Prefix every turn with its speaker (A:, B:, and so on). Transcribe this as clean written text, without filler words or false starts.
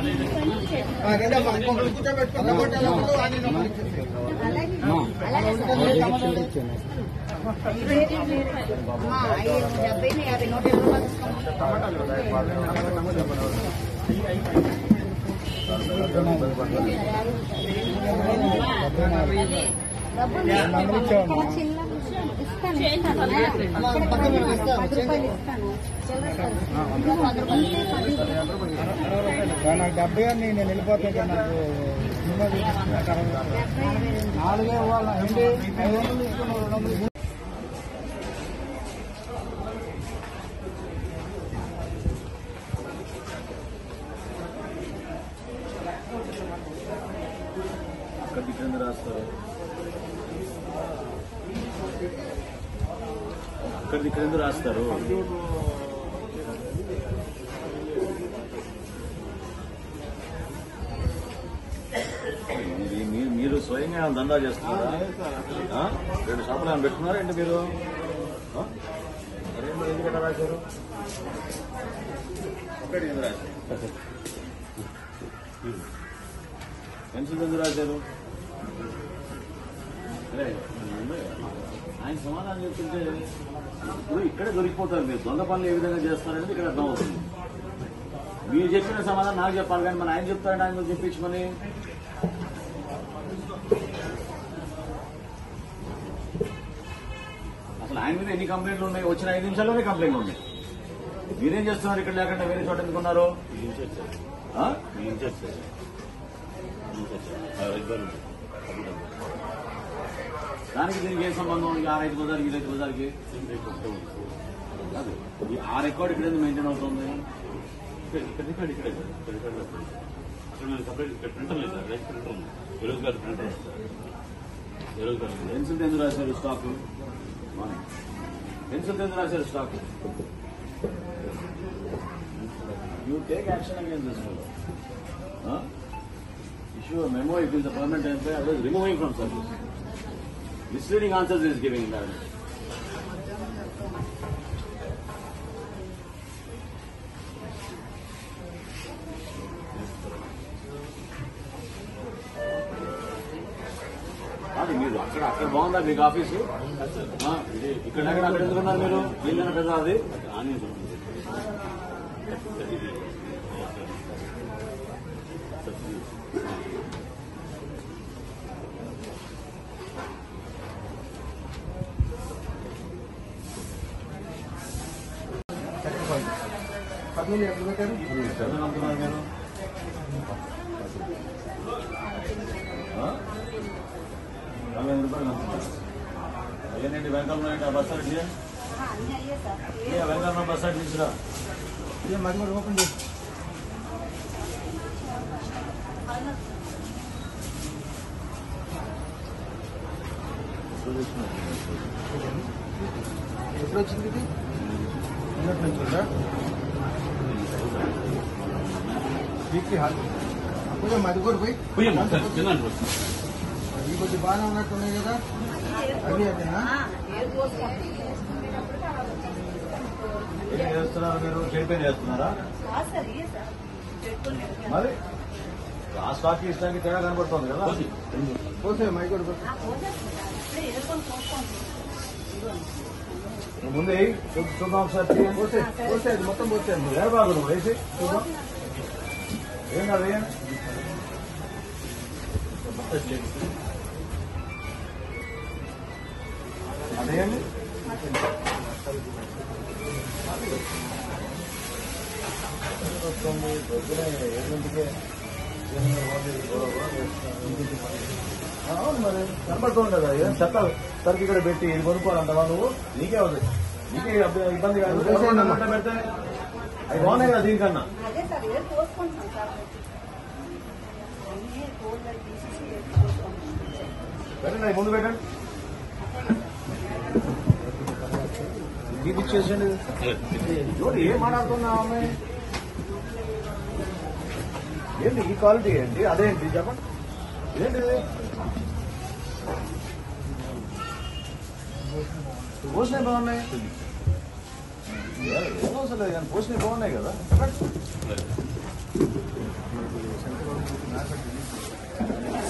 A: నాకు 70 అని నేను వెళ్ళిపోతాను. నాకు 4 ఇవ్వాలి. 500 తీసుకున్నాను.
B: రాస్తారు ఇక్కడ రాస్తారు. మీరు స్వయంగా దందా చేస్తున్నారా? 2 షాపులు ఏమైనా పెట్టుకున్నారా ఏంటి మీరు? ఎందుకంటే రాశారు పెన్సిల్ ఎందుకు రాశారు? ఆయన సమాధానం చెప్తుంటే ఇప్పుడు ఇక్కడే దొరికిపోతారు. మీరు దొంగ పనులు ఏ విధంగా చేస్తారనేది ఇక్కడ అర్థమవుతుంది. మీరు చెప్పిన సమాధానం నాకు చెప్పాలి, కానీ మన ఆయన చెప్తారంటే ఆయన చెప్పించమని. అసలు ఆయన మీద ఎన్ని కంప్లైంట్లు ఉన్నాయి? వచ్చిన 5 నిమిషాల్లోనే కంప్లైంట్లు ఉన్నాయి. మీరేం చేస్తున్నారు ఇక్కడ లేకుండా? వేరే చోట ఎందుకున్నారు? దానికి దీనికి ఏ సంబంధం? ఆ రైతు బజార్కి ఈ రైతు బజార్కి ఆ రికార్డు ఇక్కడ ఎందుకు మెయింటైన్ అవుతుంది? పెన్సిల్ ఎందుకు రాశారు? స్టాక్ పెన్సిల్ ఎందుకు రాశారు? Stock you take action against this fellow. Issue a memo if he is a permanent employee, otherwise remove him from service. Misleading answers he is giving in that. అది మీరు అక్కడ బాగుందా మీకు office? ఇక్కడ అక్కడ ఎందుకున్నారు మీరు? వీళ్ళైనా పెద్ద అది నమ్ముతున్నారు మీరు? అయ్యేనండి Venkanna bus stand Venkanna bus stand తీసుకురా.
A: మళ్ళీ కూడా ఓపెన్ చేసి ఎప్పుడు వచ్చింది ఇది? నిన్నటి నుంచి ఉందా? వీక్లీ హాల్ కొంచెం అది కూడా పోయి ఈ కొద్ది బాగానే ఉన్నట్టున్నాయి కదా. అవి అదేనా?
B: ఏం చేస్తున్నారు మీరు? షేర్ చేస్తున్నారా? మరి ఆ స్టాక్ ఇష్టానికి తేడా కనబడుతుంది కదా.
A: పోసే మై కూడా
B: ముందే చూద్దాం ఒకసారి.
A: పోసే పోసే అది మొత్తం పోసే
B: వేరే బాగుంది వేసి చూద్దాం. ఏం కాదు అదేండి. పొద్దునే 7 అవును మరి కనపడుతుంది కదా. ఏం చెత్త సరికి ఇక్కడ పెట్టి ఇది కొనుక్కోవాలంటావా నువ్వు? నీకే అవుతుంది, నీకే ఇబ్బంది కాదు. పెడితే అవి బాగున్నాయి కదా దీనికన్నా. పెట్టండి, ముందు పెట్టండి. ఇచ్చేసండి. చూడు ఏం మాట్లాడుతున్నా అమ్మాయి? ఏంటి ఈ క్వాలిటీ ఏంటి? అదేంటి చెప్పండి. ఏంటిది? పోసినవి బాగున్నాయి, ఏమవసరం లేదు కానీ పోసినవి బాగున్నాయి కదా. చెప్పండి.
A: సెంట్రల్ గవర్నమెంట్ మ్యాప్ రిలీజ్ చేశారు.